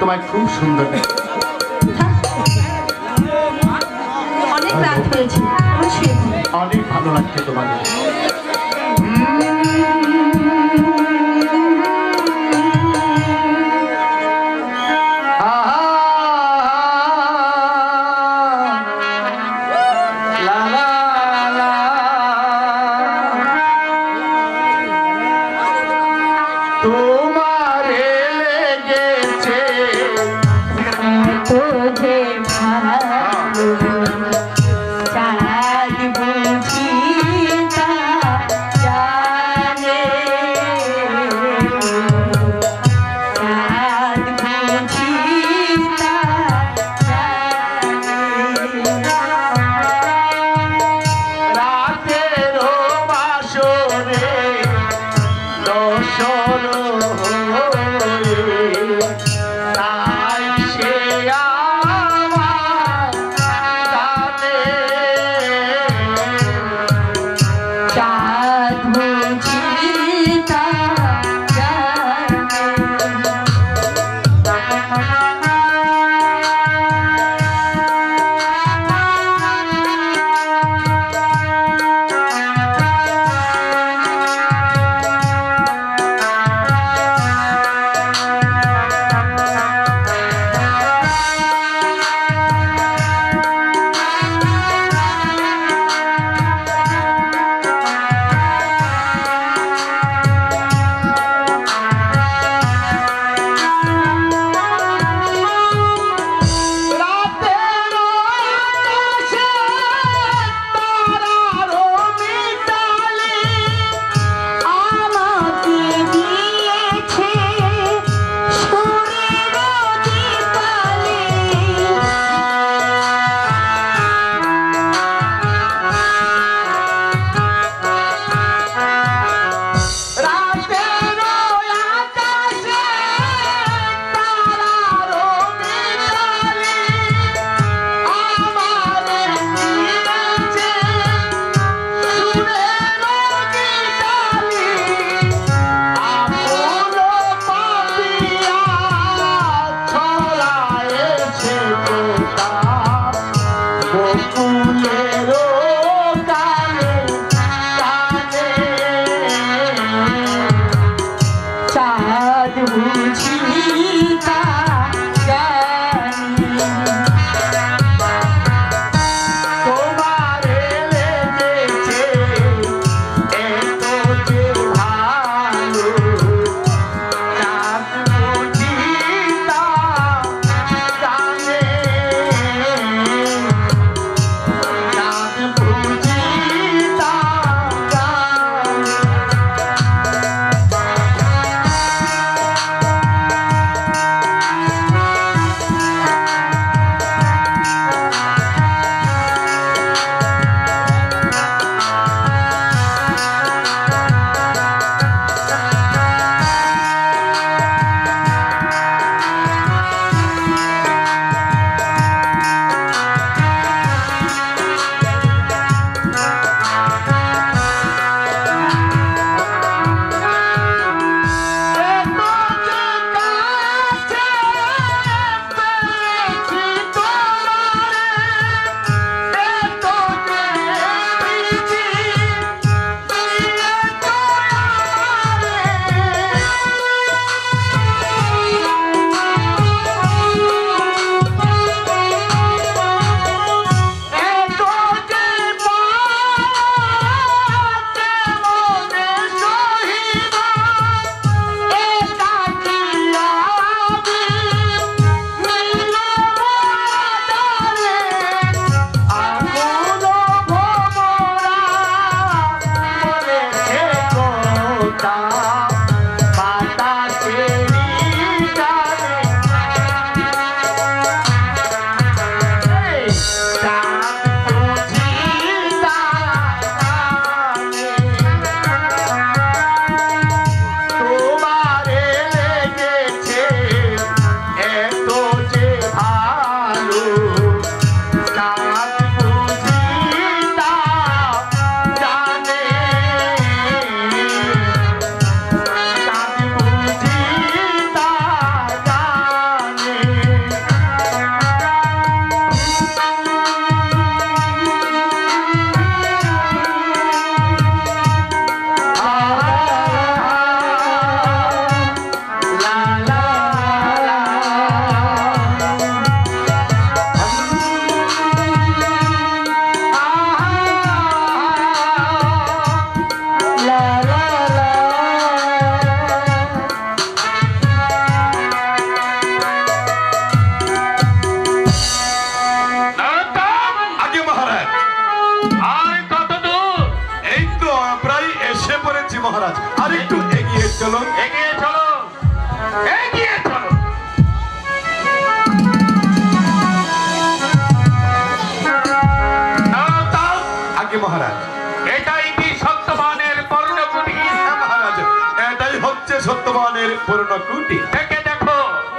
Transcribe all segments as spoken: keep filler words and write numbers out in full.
তোমায় খুব সুন্দর অনেক রাত হয়েছে, অনেক ভালো লাগছে তোমাকে। মহারাজ আর একটু এগিয়ে চলো এগিয়ে চলো এগিয়ে চলো দাঁড়াও, দাঁড়াও। আগে মহারাজ। এটাই কি সত্যবানের পর্ণকুটি? হ্যাঁ, মহারাজ এটাই হচ্ছে সত্যবানের পূর্ণকুটি। দেখে দেখো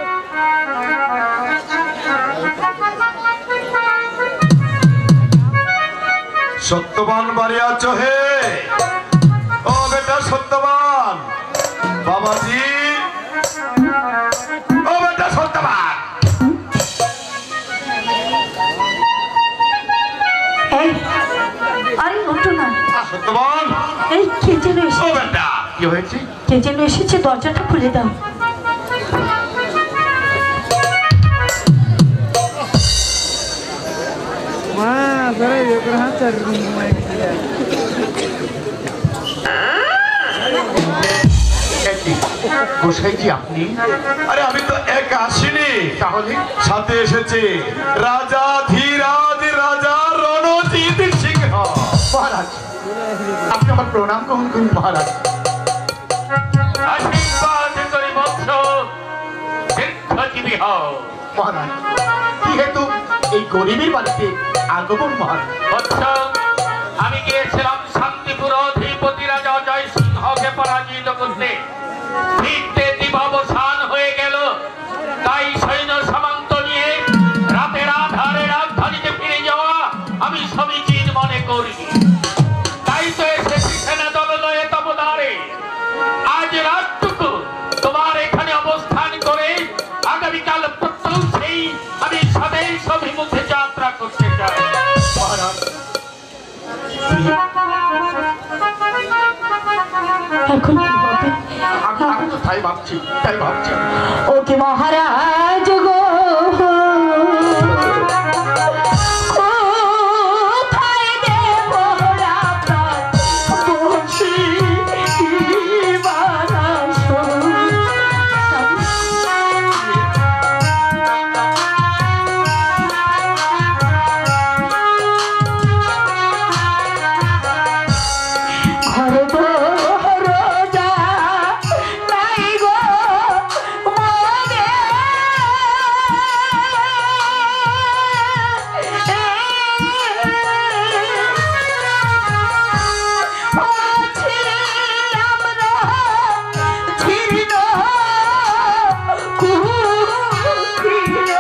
সত্যবান বাড়ি আছো হে? ও বেটা সত্যবান, বাবাজি ও বেটা সত্যবান। এই, আরে ওঠো না। সত্যবান এই কে যেন ও এসে বেটা কি হয়েছে? কে যেন এসেছে, দরজাটা খুলে দাও। গোসাইজি আপনি? আরে আমি তো এক আসিনি, তাহলে সাথে এসেছে রাজা ধীরাজ রাজা রণজিৎ সিংহ। মহারাজ আপনি আমার প্রণাম গ্রহণ করুন মহারাজ। আশীর্বাদ করি বৎস, দীর্ঘজীবী হও। মহারাজ কি হেতু এই গরিবের বাড়িতে আগমন মহারাজ? বৎস আমি গিয়েছিলাম শান্তিপুর অধিপতি রাজা জয় সিংহকে পরাজিত করতে। ফিরতে দিবাবসান হয়ে গেল, তাই সৈন্য সামন্ত নিয়ে রাতের আধারে রাজধানীতে ফিরে যাওয়া আমি সমীচীন মনে করি। তাই তো এসেছি সেনা দল লয়ে তবদারে। আজ রাতটুকু তোমার এখানে অবস্থান করে আগামীকাল প্রত্যুষেই আমি স্বদেশ অভিমুখে যাত্রা করতে চাই। মহারাজ এখন কি হবে? আমি আমি তো তাই ভাবছি তাই ভাবছি ওকে মহারাজ গো, কোথায় দেব আপনার বংশী বারাস? ঘরে গো রোজা নাই গো মনে, আছি আমরা ছিন্ন কুটিরে।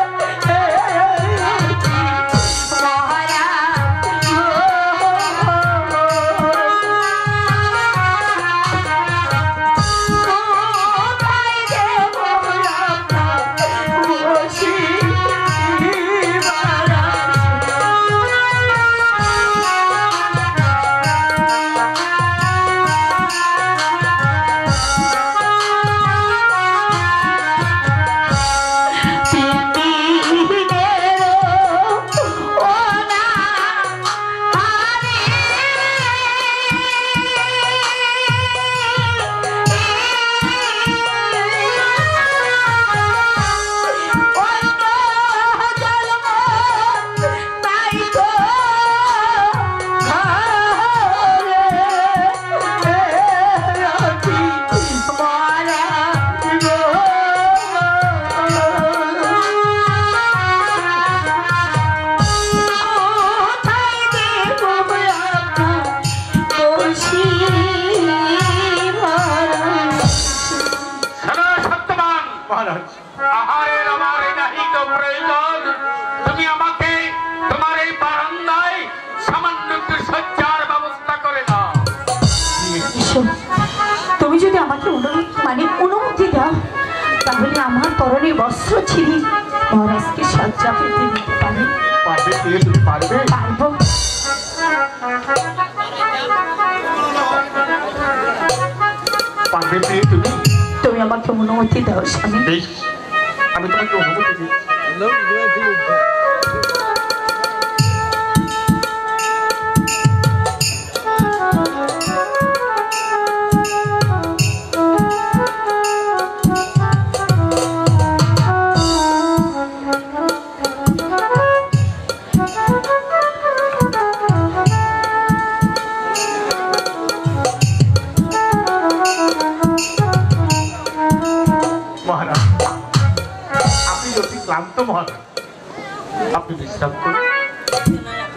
মহারাজ আহারের আমার নাহিত প্রয়োজন। তুমি আমাকে তোমার এই বারান্দায় সামান্য একটু শয্যার ব্যবস্থা করে দাও। শোনো, তুমি যদি আমাকে অনুরোধ মানে অনুমতি দাও, তাহলে আমার পরনে বস্ত্র ছিঁড়ি মহারাজকে সজ্জা পেতে দিতে পারি। পারবে দিয়ে তুমি পারবে? পারবো। পারবে দিয়ে তুমি? তুমি আমাকে অনুমতি দাও স্বামী। বেশ আমি তোমাকে অনুমতি দিচ্ছি। ক্লান্ত মহারাজ, আপনি বিশ্রাম করুন।